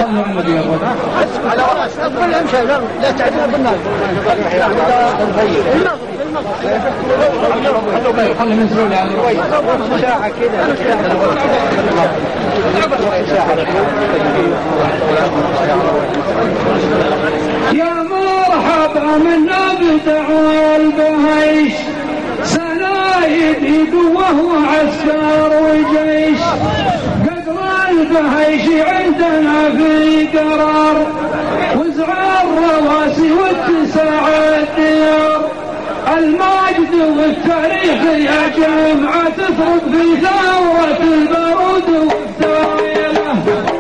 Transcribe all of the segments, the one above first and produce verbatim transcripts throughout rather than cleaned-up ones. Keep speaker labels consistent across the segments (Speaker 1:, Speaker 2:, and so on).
Speaker 1: على رأس كل امشي لا تعدل بالناس خلي ننزلوا لي مساحة كده
Speaker 2: يا مرحبا منا بدعوى البهيش سنايد قوة وعسكر وجيش قدر البهيش عندنا في قرار وزع الرواسي واتساع الديار المجد والتاريخ يا جمعة تفرق في ثورة البارود والثايلة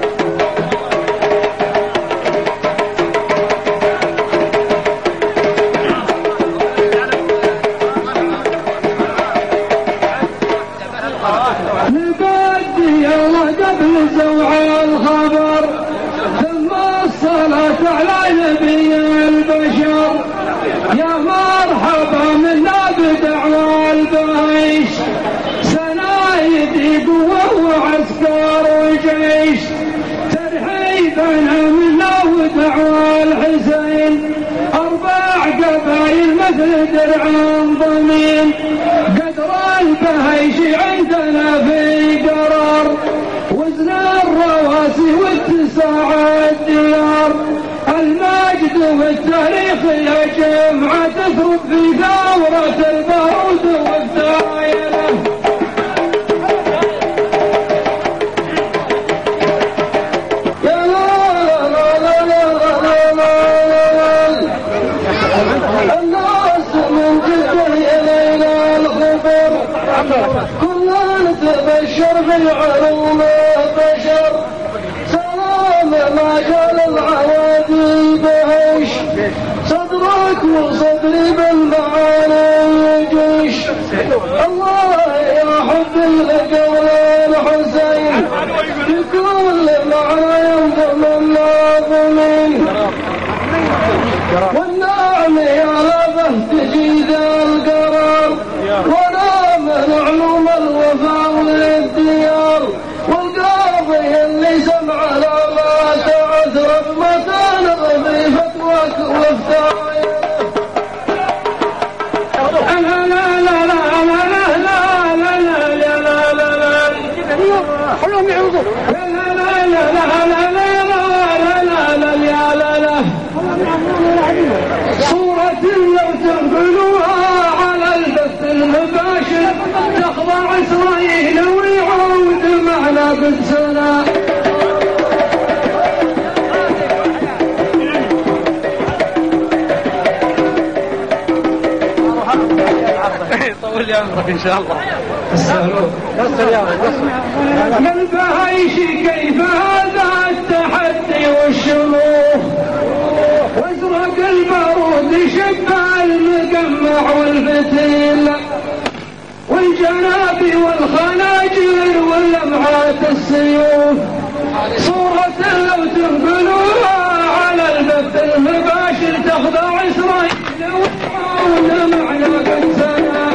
Speaker 2: نبدي الله قبل زوع الخبر ثم الصلاة على نبي البشر يا مرحبا منا بدعوى البهيش سنايد قوة وعسكر وجيش ترحيبنا منا ودعوى الحسين أربع قبائل مثل درع ضمين قدر البهيش عندنا في قرار وزن الرواسي واتساع الديار المجد والتاريخ يا جمعة تفرق في ثورة البارود والثايلة يا لا لا لا لا لا لا الناس من جده إلينا الخبر كلنا تبشر بالعلوم بشر سلام ما قال العوادي بهش صدرك وصدري بالمعاني جيش الله يا حب القول الحسين بكل معنى ينظم الناظمين والنعم يا لبه تجيد القرار ولا من علوم الوفاء والديار والقاضي اللي سمع لا ما تعثر متى نغفي فتوك وافتايا لا لا لا لا لا لا لا لا لا لا لا خلهم يعوضوا لا لا لا لا لا لا لا لا لا لا لا لا صورة لو تنقلوها على البث المباشر تخضع إسرائيل ويعود معنا بالسنة
Speaker 1: طول يا عمرك إن شاء الله
Speaker 2: السهلون
Speaker 1: بس يا
Speaker 2: من البهيش كيف هذا التحدي والشموخ وازرق البارود شب المقمع والفتيل والجنابي والخناجر واللمعات السيوف صورة لو تنقلوها على البث المباشر تخضع إسرائيل وتعاون معنا بالسنة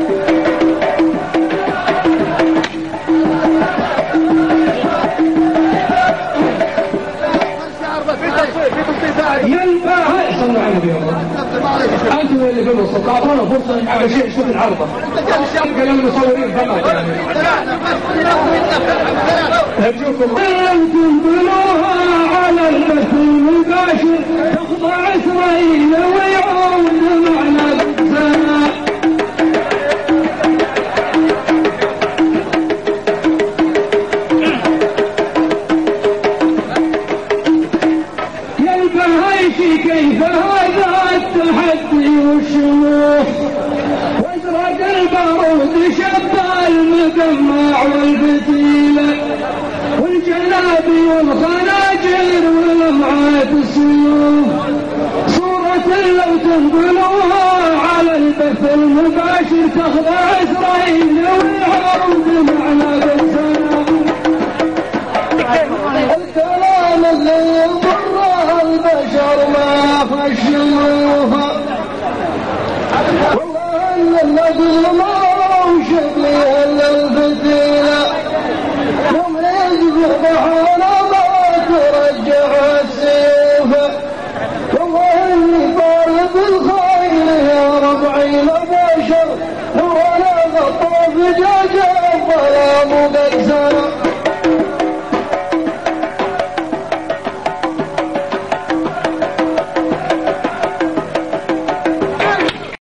Speaker 2: ينبه صلى على النبي أنتم اللي في الوسط أعطونا فرصة على شيء شوف العرضة كلام المصورين فقط أرجوكم أنتم بنوها على البث المباشر تخضع إسرائيل ويعود معنا بالسنة كيف هذا التحدي والشموخ وازرق البارود شب المقمع والفتيلة والجلابي والخناجر واللمعات السيوف صورة لو تنقلوها على البث المباشر تخضع إسرائيل ويعود معنا بالسنة الكلام اللي يضر البشر ما خش الوفا والله ان النبي ما وشف لي الا الفتيله يوم يزبح على ما ترجع فجاج الظلام